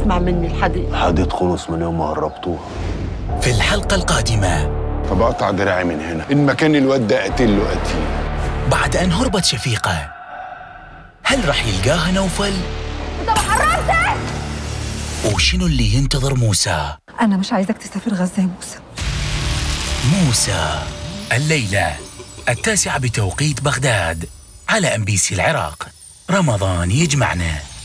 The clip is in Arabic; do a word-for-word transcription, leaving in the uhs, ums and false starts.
تسمع مني الحديث. حديث خلص من يوم ما هربتوها. في الحلقة القادمة، طب اقطع دراعي من هنا ان مكان الواد ده قتل له قتيل. بعد أن هربت شفيقة، هل رح يلقاها نوفل؟ انت ما حررتك؟ وشنو اللي ينتظر موسى؟ انا مش عايزك تسافر غزة يا موسى. موسى الليلة التاسعة بتوقيت بغداد على أم بي سي العراق. رمضان يجمعنا.